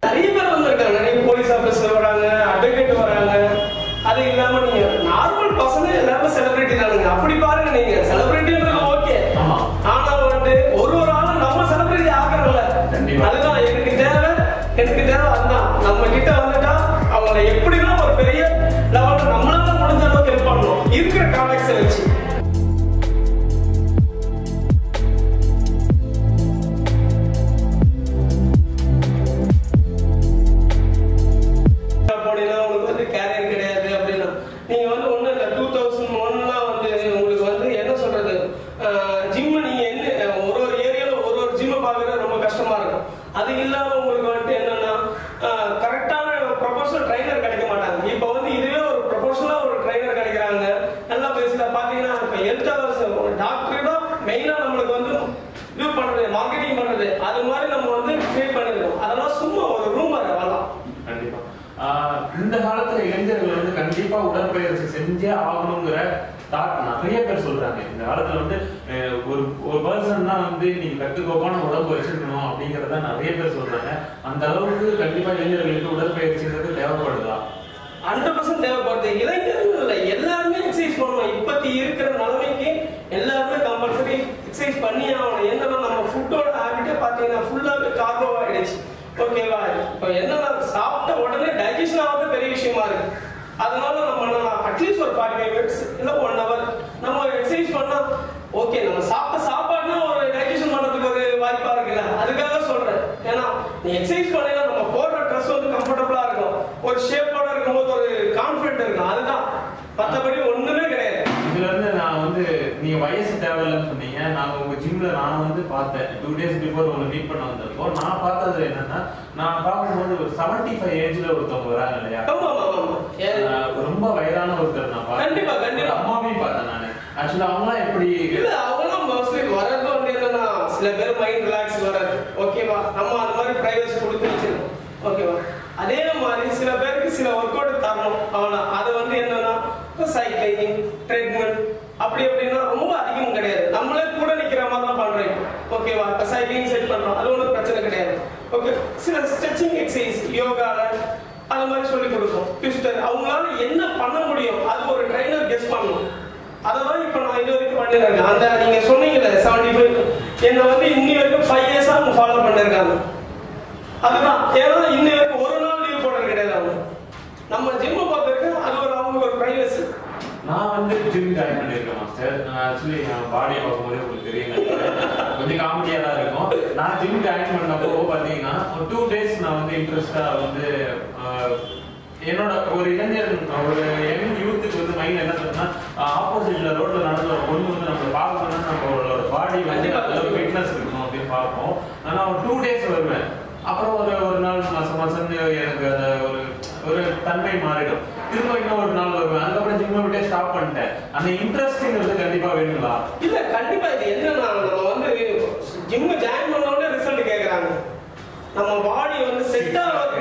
நிறைய பேர் வந்திருக்காங்க, நிறைய போலீஸ் ஆஃபீஸர் வராங்க, அட்வொகேட் வராங்க. அது இல்லாம நீங்க நார்மல் பசங்க எல்லாரும் செலிபிரிட்டி தானுங்க. அப்படி பாருங்க, நீங்க செலிபிரிட்டின்றது ஓகே, ஆனா வந்து ஒரு ஆளும் நம்ம செலிபிரிட்டி ஆகறதில்ல. அதுதான் எனக்கு தேவை அதுதான். நம்ம கிட்ட வந்துட்டா அவங்களை எப்படின்னா ஒரு பெரிய லெவல்ல நம்மளால முடிஞ்ச அளவுக்கு ஹெல்ப் பண்ணணும் இருக்கிற கான்டாக்ட்ஸை வச்சு. இந்த காலத்துல இளைஞர்கள் வந்து கண்டிப்பா உடற்பயிற்சி செஞ்சே ஆகணுங்கிற தாட் நிறைய பேர் சொல்றாங்க. இந்த காலத்துல வந்து ஒரு பர்சன் தான் வந்து நீங்க கட்டுக்கோப்பான உடம்பு வச்சிருக்கணும் அப்படிங்கறத நிறைய பேர் சொல்றாங்க. அந்த அளவுக்கு கண்டிப்பா இளைஞர்களுக்கு உடற்பயிற்சிங்கிறது தேவைப்படுதா? 100% தேவைப்படுது. இளைஞர்கள் இல்லை, எல்லாருமே எக்ஸசைஸ் பண்ணணும். இப்பத்தி இருக்கிற நிலைமைக்கு எல்லாருமே கம்பல்சரி எக்ஸசைஸ் பண்ணி ஆகணும். என்னன்னா நம்ம ஃபுட்டோட ஹேபிட்டே பாத்தீங்கன்னா ஃபுல்லாவே கார்போஹைட்ரேட்ஸ். ஓகேவா? இப்போ என்னன்னா சாப்பிட்ட உடனே டைஜஷன் ஆகிறது பெரிய விஷயமா இருக்கு. அதனால நம்ம அட்லீஸ்ட் ஒரு 45 minutes இல்ல 1 hour நம்ம எக்ஸசைஸ் பண்ணா ஓகே. நம்ம சாப்பிட்ட சாப்பாடுனா ஒரு டைஜஷன் பண்றதுக்கு ஒரு வாய்ப்பா இருக்குல்ல, அதுக்காக சொல்றேன். ஏன்னா நீ எக்ஸசைஸ் பண்ணா நம்ம போடுற ட்ரெஸ் வந்து கம்ஃபர்டபுளா இருக்கும், ஒரு ஷேப்போட இருக்கும்போது ஒரு கான்ஃபிடென்ட் இருக்கும். அதுதான், மற்றபடி ஒண்ணுமே கிடையாது. இதுல இருந்து நான் வந்து நீங்க வயசு தேவையில்லைன்னு சொன்னீங்க. நான் உங்க ஜிம்ல நான் வந்து பார்த்தேன் 2 days பிஃபோர் உங்களை மீட் பண்ண வந்திருக்கோம். நான் பார்த்தது என்னன்னா, நான் பார்க்கும்போது ஒரு 75 ஏஜ்ல ஒருத்தவங்க வராங்க இல்லையா, ரொம்ப வயதான ஒருத்தர் நான் பார்த்தேன். அம்மாவையும் பார்த்தேன் நான். ஆக்சுவலா அவங்களாம் எப்படி இல்ல, அவங்களாம் மோஸ்ட்லி வரது வந்து என்னன்னா சில பேர் மைண்ட் ரிலாக்ஸ் வராது. ஓகேவா? நம்ம அந்த மாதிரி பிரைவேசி கொடுத்து வச்சிருக்கோம். ஓகேவா? அதே மாதிரி சில பேருக்கு சில ஒர்க் அவுட் தரணும். அவனா அது வந்து என்னன்னா சைக்கிளிங், ட்ரெட்மில் அப்படி அப்படின்னா ரொம்ப அதிகம் கிடையாது. நம்மளே கூட நிக்கிற மாதிரி தான் பண்றோம். ஓகேவா? இப்போ சைக்கிளிங் செட் பண்றோம், அது ஒன்றும் பிரச்சனை கிடையாது. ஓகே, சில ஸ்ட்ரெச்சிங் எக்ஸசைஸ் யோகால அது மாதிரி சொல்லி கொடுக்கும். ட்விஸ்டர் அவங்களால என்ன பண்ண முடியும் அது ஒரு ட்ரைனர் கெஸ் பண்ணணும். அதான் இப்ப நான் இது வரைக்கும் பண்ணிருக்கேன். அந்த நீங்க சொன்னீங்கல்ல 75 என்ன வந்து இன்னி வரைக்கும் 5 years அவங்க ஃபாலோ பண்ணிருக்காங்க. அதுதான், ஏன்னா இன்னி வரைக்கும் ஒரு நாள் லீவ் போடுறது கிடையாது. அவங்க நம்ம ஜிம் பார்த்துருக்கேன், அது ஒரு அவங்களுக்கு ஒரு பிரைவசி. நான் வந்து ஜிம் ஜாயின் பண்ணிருக்கேன் மாஸ்டர். ஆக்சுவலி என் பாடியை பார்க்கும்போது உங்களுக்கு தெரியும், கொஞ்சம் காமெடியா தான் இருக்கும். நான் ஜிம் ஜாயின் பண்ணப்போ பாத்தீங்கன்னா ஒரு 2 days நான் வந்து இன்ட்ரெஸ்டா வந்து என்னோட ஒரு இளைஞர் ஒரு யங் யூத்துக்கு வந்து மைண்ட் என்ன சொன்னா, ஆப்போசிட்ல ரோட்ல நடந்த ஒரு பொண்ணு வந்து நம்ம பார்க்கணும்னா நம்மளோட பாடி வந்து ஃபிட்னஸ் இருக்கணும் அப்படின்னு பார்ப்போம். ஆனா ஒரு 2 days வருவேன். அப்புறம் ஒரு நாள் மாசம் எனக்கு அந்த ஒரு தன்மை மாறிடும். திரும்ப இன்னும் ஒரு நாள் வருவேன். அதுக்கப்புறம் ஜிம்மை விட்டே ஸ்டாப் பண்ணிட்டேன். அந்த இன்ட்ரெஸ்டிங் கண்டிப்பா வேணுங்களா? இல்ல, கண்டிப்பா. இது என்னன்னா நம்ம வந்து ஜிம் ஜாயின் பண்ண உடனே ரிசல்ட் கேக்குறாங்க. நம்ம பாடி வந்து செட்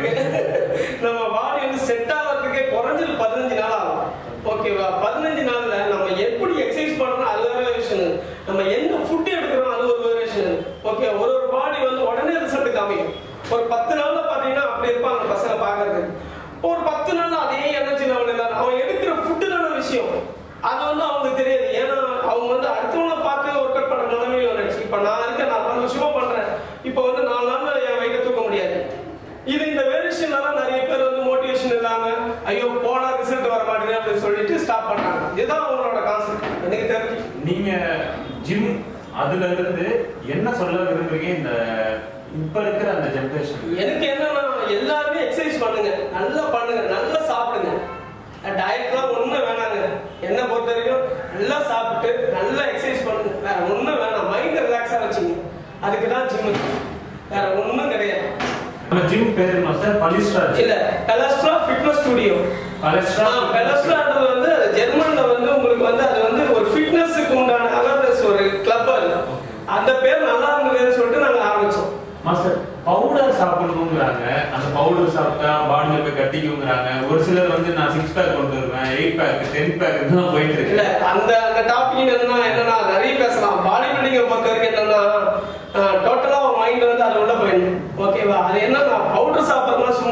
ஆகிறதுக்கே குறைஞ்சது 15 நாள் ஆகும். ஓகேவா? 15 நாள்ல நம்ம எப்படி எக்ஸசைஸ் பண்றோம் அது வேற விஷயம், நம்ம என்ன ஃபுட் எடுக்கிறோம் அது ஒரு விஷயம். ஓகே, ஒரு பாடி வந்து உடனே ரிசல்ட் காமிக்கும். ஒரு 10 நாள்ல பாத்தீங்கன்னா அப்படி இருப்பாங்க பசங்க பாக்குறது. ஒரு 10 நாள்ல அதே எனர்ஜி லெவல் இருந்தாலும் அவன் எடுக்கிற ஃபுட்டு தான விஷயம். அது வந்து அவங்களுக்கு தெரியாது. ஏன்னா அவங்க வந்து அடுத்தவங்களை பார்த்து ஒர்க் அவுட் பண்ற நிலைமையில வந்துச்சு. இப்ப நான் இருக்கேன், நான் 4 வருஷமா பண்றேன். இப்போ வந்து 4 நாள்ல என் வெயிட்ட தூக்க முடியாது. இது இந்த வேரியேஷனால நிறைய பேர் வந்து மோட்டிவேஷன் இல்லாம ஐயோ போனா ரிசல்ட் வர மாட்டேங்குது அப்படின்னு சொல்லிட்டு ஸ்டாப் பண்றாங்க. இதுதான் அவங்களோட கான்செப்ட் எனக்கு தெரிஞ்சு. நீங்க ஜிம் அதுல இருந்து என்ன சொல்ல விரும்புறீங்க இந்த இப்ப இருக்கிற அந்த ஜெனரேஷன்? எனக்கு என்னன்னா எல்லாருமே எக்ஸசைஸ் பண்ணுங்க, நல்லா பண்ணுங்க, நல்லா சாப்பிடுங்க. டயட்லாம் ஒண்ணும் வேணாங்க. என்ன பொறுத்த வரைக்கும் நல்லா சாப்பிட்டு நல்லா எக்ஸசைஸ் பண்ணுங்க, வேற ஒண்ணும் வேணாம். மைண்ட் ரிலாக்ஸா வச்சுங்க. அதுக்கு தான் ஜிம், வேற ஒண்ணும் கிடையாது. நம்ம ஜிம் பேரு மாஸ்டர் பலிஸ்ட்ரா இல்ல, பெலஸ்ட்ரா ஃபிட்னஸ் ஸ்டுடியோ. பெலஸ்ட்ரான்றது வந்து ஜெர்மன்ல வந்து உங்களுக்கு வந்து அது வந்து ஒரு ஃபிட்னஸ்க்கு உண்டான அவேர்னஸ் ஒரு கிளப். அந்த பேர் நல்லா இருந்ததுன்னு சொல்லிட்டு நாங்க ஆரம்பிச்சோம். மாஸ்டர் பவுடர் சாப்பிடணுங்கிறாங்க. அந்த பவுடர் சாப்பிட்டா பாடியில போய் கட்டிக்குங்கிறாங்க. ஒரு சிலர் வந்து நான் 6 பேக் கொண்டு வருவேன், 8 பேக் 10 பேக் தான் போயிட்டு இருக்கு. இல்ல, அந்த டாபிக் என்னன்னா நிறைய பேசலாம். பாடி பில்டிங்கை பொறுத்த வரைக்கும் என்னன்னா டோட்டலா மைண்ட் வந்து அது உள்ள போயிடும். ஓகேவா? அது என்னன்னா பவுடர் சாப்பிட்றது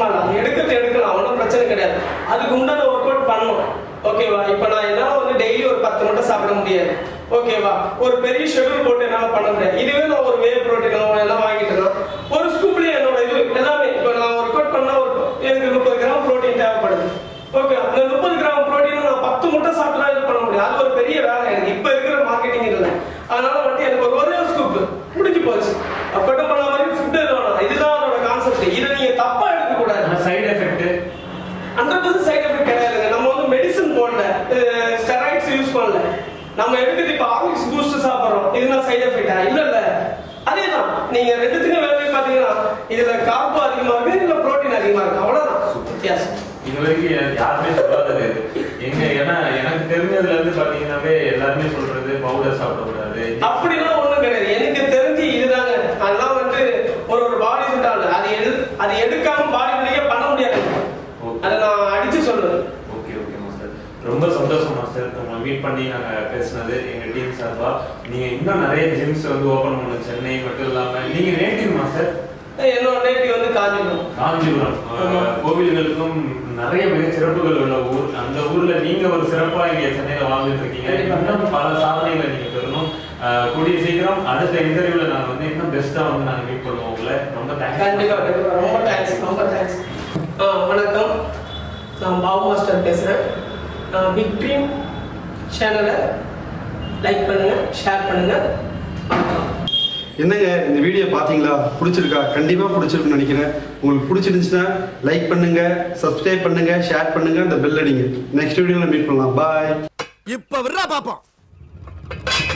கஷ்டமா இல்லை, அது எடுக்கலாம், ஒன்றும் பிரச்சனை கிடையாது. அதுக்கு உண்டான ஒர்க் அவுட் பண்ணணும். ஓகேவா? இப்போ நான் என்னால் வந்து டெய்லி ஒரு 10 முட்டை சாப்பிட முடியாது. ஓகேவா? ஒரு பெரிய ஷெட்யூல் போட்டு என்னால் பண்ண முடியாது. இதுவே நான் ஒரு வே ப்ரோட்டீன் எல்லாம் வாங்கிட்டேன்னா ஒரு ஸ்கூப்லேயே என்னோட இது எல்லாமே இப்போ நான் ஒர்க் அவுட் பண்ணால் எனக்கு 30 கிராம் ப்ரோட்டீன் தேவைப்படுது. ஓகே, அந்த 30 கிராம் ப்ரோட்டீன் நான் 10 முட்டை சாப்பிட்டா இது பண்ண முடியாது. அது ஒரு பெரிய வேலை எனக்கு இப்போ இருக்கிற மார்க்கெட்டிங் இல்லை. அதனால வந்து எனக்கு ஒரே ஒரு ஸ்கூப் முடிஞ்சு போச்சு. அப்பட்டும் பண்ண மாதிரி ஃபுட் வேணும். இதுதான் அதோட கான்செப்ட். இதை நீங்க தப்பா எடுக்க கூடாது. சைடு எஃபெக்ட் 100% சைடு எஃபெக்ட் கிடையாதுங்க. நம்ம வந்து மெடிசன் போடல, ஸ்டெராய்ட்ஸ் யூஸ் பண்ணல. நம்ம எடுத்துட்டு இப்ப ஆர்லிக்ஸ் பூஸ்ட் சாப்பிடுறோம், இதுதான் சைடு எஃபெக்டா? இல்ல. அதேதான். நீங்க ரெண்டுத்துக்கும் வேலை பாத்தீங்கன்னா இதுல கார்போ அதிகமா இருக்கு, இல்ல புரோட்டீன் அதிகமா இருக்கு, அவ்வளவுதான் வித்தியாசம். இது வரைக்கும் யாருமே சொல்லாதது எங்க, ஏன்னா எனக்கு தெரிஞ்சதுல இருந்து பாத்தீங்கன்னாவே எல்லாருமே சொல்றது பவுடர் சாப்பிடக்கூடாது அப்படிலாம் ஒண்ணும் கிடையாது. எனக்கு தெரிஞ்சு இதுதாங்க. அதெல்லாம் வந்து ஒரு பாடி செட்டால அது எடுக்காம பாடி பில்டிங்கே பண்ண முடியாது. அதை நான் அடிச்சு சொல்றேன். ஓகே மாஸ்டர், ரொம்ப சந்தோஷம் மாஸ்டர். உங்களை மீட் பண்ணி நாங்க பேசினது எங்க டீம் சார்பா. நீங்க இன்னும் நிறைய ஜிம்ஸ் வந்து ஓபன் பண்ணணும், சென்னை மட்டும் இல்லாம. நீங்க நேட்டிவ் மாஸ்டர்? என்னோட நேட்டிவ் வந்து காஞ்சிபுரம். கோவில்களுக்கும் நிறைய மிக சிறப்புகள் உள்ள ஊர். அந்த ஊர்ல நீங்க ஒரு சிறப்பா இங்க சென்னையில வாழ்ந்துட்டு இருக்கீங்க. இன்னும் பல சாதனைகளை நீங்க பெறணும். கூடிய சீக்கிரம் அடுத்த இன்டர்வியூல நாங்க வந்து இன்னும் பெஸ்டா வந்து நாங்க மீட் பண்ணுவோம் உங்களை. ரொம்ப தேங்க்ஸ். கண்டிப்பா ரொம்ப தேங்க்ஸ். வணக்கம், நான் பாபு மாஸ்டர் பேசுறேன். பிக் ட்ரீம் சேனலை லைக் பண்ணுங்க, ஷேர் பண்ணுங்க. என்னங்க இந்த வீடியோ பார்த்தீங்களா? பிடிச்சிருக்கா? கண்டிப்பாக பிடிச்சிருக்குன்னு நினைக்கிறேன். உங்களுக்கு பிடிச்சிருந்துச்சுன்னா லைக் பண்ணுங்க, சப்ஸ்கிரைப் பண்ணுங்க, ஷேர் பண்ணுங்க, அந்த பெல் அடிங்க. நெக்ஸ்ட் வீடியோவில் மீட் பண்ணலாம். பாய். இப்போ விட்றா பாப்போம்.